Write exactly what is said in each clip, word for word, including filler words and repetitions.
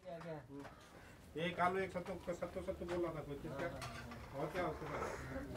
एक आलू एक सत्तू सत्तू सत्तू बोल रहा था कोई चीज का और क्या उसके बाद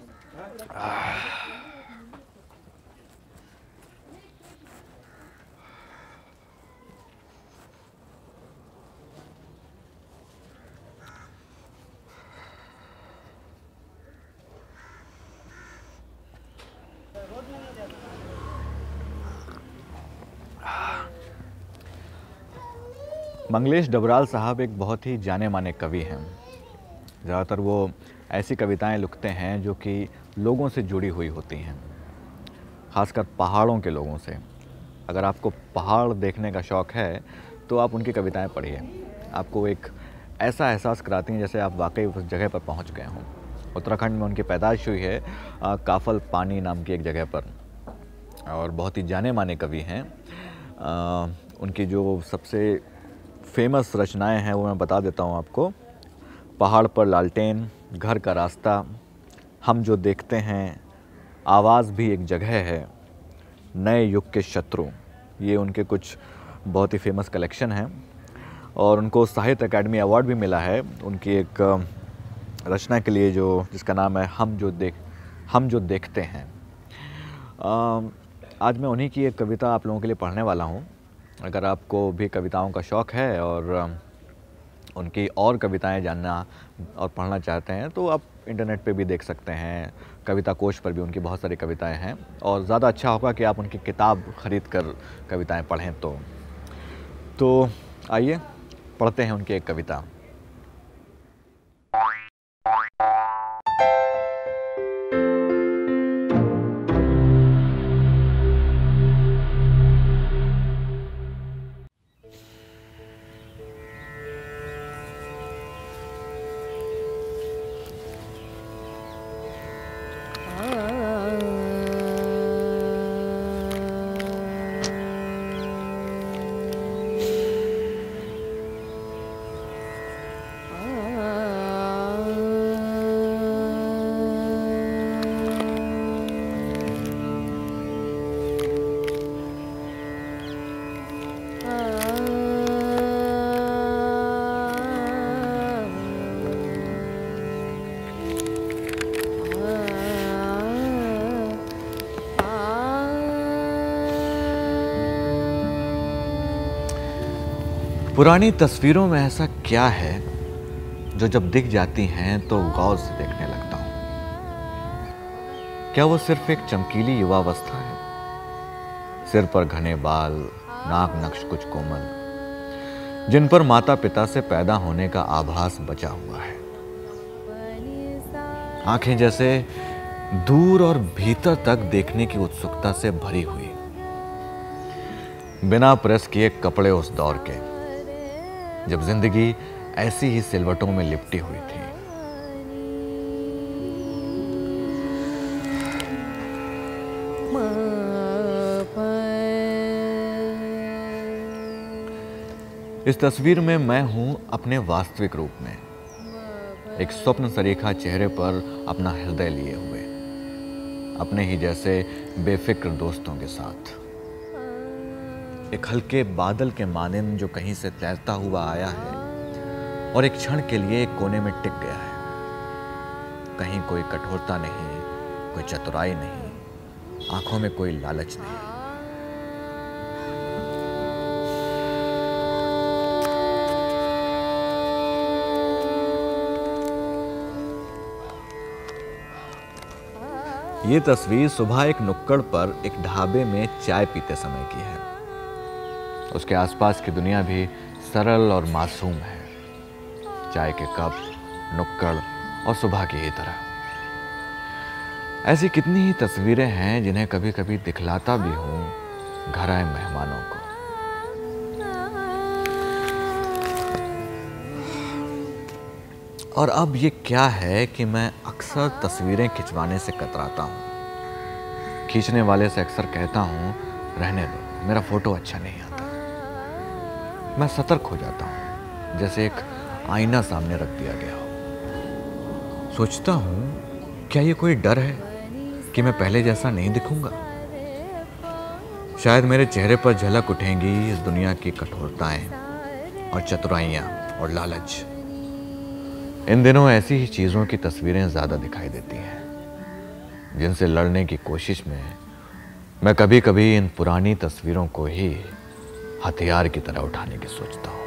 मंगलेश डबराल साहब एक बहुत ही जाने माने कवि हैं। ज़्यादातर वो ऐसी कविताएं लिखते हैं जो कि लोगों से जुड़ी हुई होती हैं, ख़ासकर पहाड़ों के लोगों से। अगर आपको पहाड़ देखने का शौक़ है तो आप उनकी कविताएं पढ़िए। आपको एक ऐसा एहसास कराती हैं जैसे आप वाकई उस जगह पर पहुंच गए हों। उत्तराखंड में उनकी पैदाइश हुई है आ, काफल पानी नाम की एक जगह पर, और बहुत ही जाने माने कवि हैं। आ, उनकी जो सबसे फेमस रचनाएं हैं वो मैं बता देता हूँ आपको। पहाड़ पर लालटेन, घर का रास्ता, हम जो देखते हैं, आवाज़ भी एक जगह है, नए युग के शत्रु। ये उनके कुछ बहुत ही फेमस कलेक्शन हैं और उनको साहित्य अकादमी अवार्ड भी मिला है उनकी एक रचना के लिए जो जिसका नाम है हम जो देख हम जो देखते हैं। आज मैं उन्हीं की एक कविता आप लोगों के लिए पढ़ने वाला हूँ। अगर आपको भी कविताओं का शौक़ है और उनकी और कविताएं जानना और पढ़ना चाहते हैं तो आप इंटरनेट पे भी देख सकते हैं। कविता कोश पर भी उनकी बहुत सारी कविताएं हैं और ज़्यादा अच्छा होगा कि आप उनकी किताब ख़रीद कर कविताएं पढ़ें। तो तो आइए पढ़ते हैं उनकी एक कविता। पुरानी तस्वीरों में ऐसा क्या है जो जब दिख जाती हैं तो गौर से देखने लगता हूं? क्या वो सिर्फ एक चमकीली युवावस्था है? सिर पर घने बाल, नाक नक्श कुछ कोमल, जिन पर माता पिता से पैदा होने का आभास बचा हुआ है। आंखें जैसे दूर और भीतर तक देखने की उत्सुकता से भरी हुई, बिना प्रेस किए कपड़े उस दौर के जब जिंदगी ऐसी ही सिलवटों में लिपटी हुई थी। इस तस्वीर में मैं हूं अपने वास्तविक रूप में, एक स्वप्न सरीखा चेहरे पर अपना हृदय लिए हुए, अपने ही जैसे बेफिक्र दोस्तों के साथ। एक हल्के बादल के मानिंद जो कहीं से तैरता हुआ आया है और एक क्षण के लिए एक कोने में टिक गया है। कहीं कोई कठोरता नहीं, कोई चतुराई नहीं, आंखों में कोई लालच नहीं। ये तस्वीर सुबह एक नुक्कड़ पर एक ढाबे में चाय पीते समय की है। उसके आसपास की दुनिया भी सरल और मासूम है। चाय के कप, नुक्कड़ और सुबह की ही तरह। ऐसी कितनी ही तस्वीरें हैं जिन्हें कभी कभी दिखलाता भी हूं घर आए मेहमानों को। और अब ये क्या है कि मैं अक्सर तस्वीरें खिंचवाने से कतराता हूं। खींचने वाले से अक्सर कहता हूं, रहने दो, मेरा फोटो अच्छा नहीं आता। मैं सतर्क हो जाता हूं, जैसे एक आईना सामने रख दिया गया हो। सोचता हूं, क्या ये कोई डर है कि मैं पहले जैसा नहीं दिखूंगा? शायद मेरे चेहरे पर झलक उठेंगी इस दुनिया की कठोरताएं, और चतुराइयाँ और लालच। इन दिनों ऐसी ही चीज़ों की तस्वीरें ज़्यादा दिखाई देती हैं, जिनसे लड़ने की कोशिश में मैं कभी कभी इन पुरानी तस्वीरों को ही हथियार की तरह उठाने की सोचता हूँ।